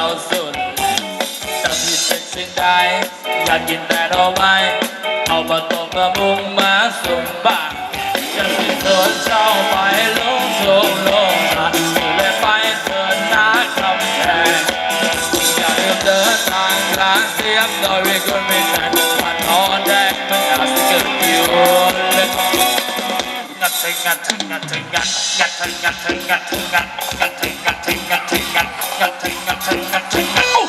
สุดจะผิดเป็นสิ่งใดอยากกินแต่ดอกไม้เอามาต้มมามุงมาสุ่มบ้างจะสิเดินเช้าไปลงสูงลงมาดูแลไปเดินหน้าคำแพงอย่าลืมเดินทางกลางเสียงโดยวิกลวิสัยมันอ่อนแรงมันอาจจะเกิดอยู่งัดถึงงัดถึงงัดถึงงัดงัดถึงงัดถึงงัดถึงงัดงัดถึงงัดถึงงัดถึงงัดงัดถึงงัดถึงงัดถึงงัดโอ้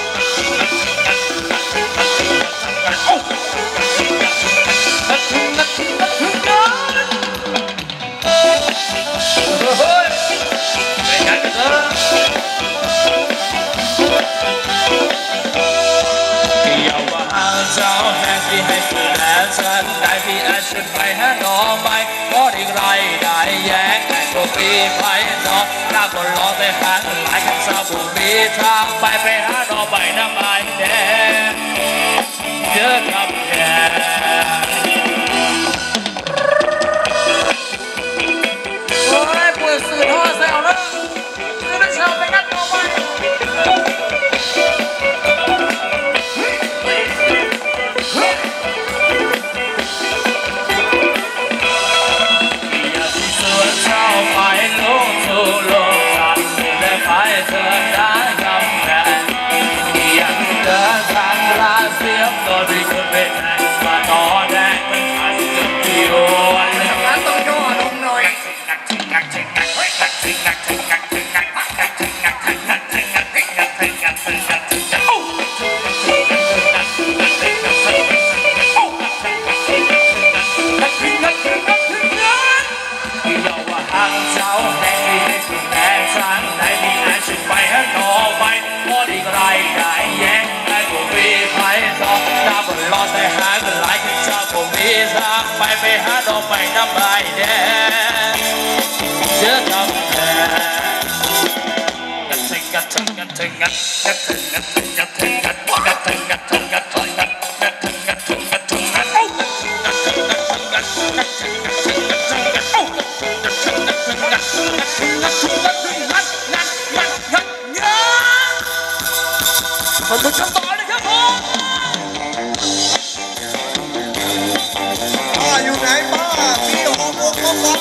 ได้ที่อาจจะไปหาหน่อไม้เพราะอีกไรได้แย้งแต่ก็ปีไปเนาะหน้าบนล้อไปหาหลายคำสาบุมีทางไปหาหน่อไม้น้ำไม้แดงเยอะกับแกโอ้ยปวดสื่อท่อแซวนะคือนักชาวไปงัดหน่อไม้ไปหาดอกไม้น้ำใบแดงเชื่อกับแดงงัดถึงงัดถึงงัดถึงงัดงัดถึงงัดงัดถึงงัดงัดถึงงัดถึงงัดงัดถึงงัดถึงงัดถึงงัดงัดถึงงัดถึงงัดงัดถึงงัดถึงงัดถึงงัดงัดถึงงัดถึงงัดงัดถึงงัดถึงงัดงัดงัดงัดงัดงัดงัดมันถึงขั้นตอนเลยครับผมอยู่ไหนป้าพี่หอมลูกพ่อฟัง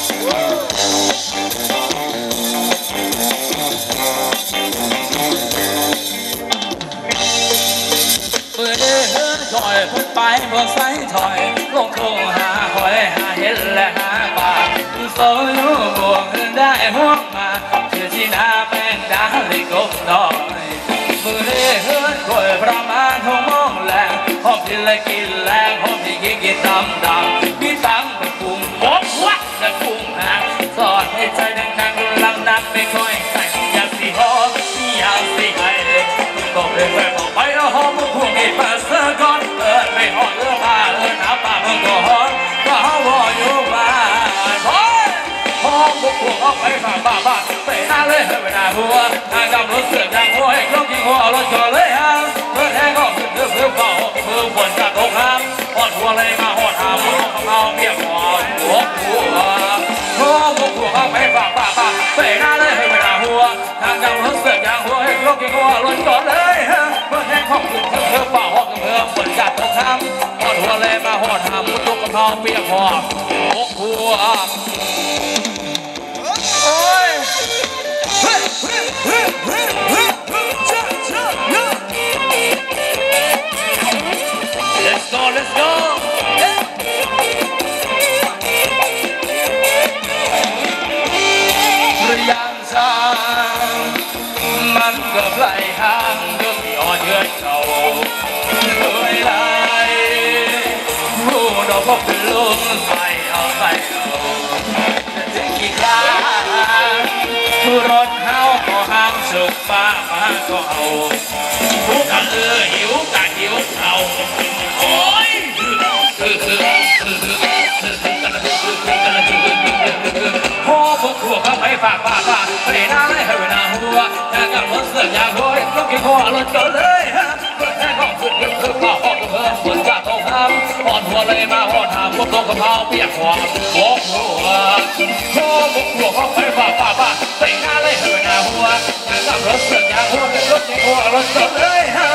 เมื่อเดินถอยพุ่งไปบนสายถอยลงคงหาหอยหาเห็ดและหาปลาโซยูบวกได้หัวมาเชื่อที่น้าแมงดาลิกบดอยเมื่อเดินถอยประมาณทุ่งมองแรงหอบที่ละกินแรงหอบที่กินดำดำมีตังเป็นกุ้งบดวัดแต่กุ้งหางสอดให้ใจดังๆลังนักไม่ค่อยใส่อยากสีหอมอยากสีไอก็เลยไปบอกไปแล้วหอมพวกนี้มาเสือก่อนไม่หอมมาหาป่ามันก็หอมก็หอมอยู่บ้านหอมพวกเอาไปฝากบ้านไปหน้าเลยไปหน้าหัวทางดำรถเสือกยางหัวให้ลงกินหัวเอารถจอดเลยฮะเพื่อแทงก็ขึ้นเพื่อเบาเพื่อฝนจากตกน้ำหอดหัวเลยมาหอดหาหัวของเราเมียหัวหัวหอมพวกเอาไปฝากบ้านไปหน้าเลยไปหน้าหัวทางดำรถเสือกยางหัวให้ลงกินหัวรถจอดเลยฮะเพื่อแทงก็ขึ้นเพื่อเบาเพื่อฝนจากตกน้ำหอดหัวเลยมาหอดหามุดตกกับเราเมียหัวหัวโอ้ย Let's go let's go เรียงทางมันก็ไหลห่างก็มีอ่อนเยือนเก่าโดยไหลผู้ดอกพบเป็นลมไปเอาถึงกี่ครั้งรถเฮาก็ห้ามสุกป้ามาก็เอาผู้กันหิวกันหิวเอาโอ้ยพอพวกเขาไปฝากป้าไปหน้าเลยให้เวลาหัวแค่กับรถเสือยางหัวรถกินหัวรถจอดเลยฮะรถแค่ก็ขึ้นเพื่อป้าพ่อเพื่อฝนจากตกน้หอดหัวเลยมาหอดหามพวกตัวกระเพราเปียกความหัวหัวโค้งหัวเข้าไปป้าใส่หน้าเลยเหินหน้าหัวขับรถเสือกยางหัวรถยังหัวรถจอดเลยฮะ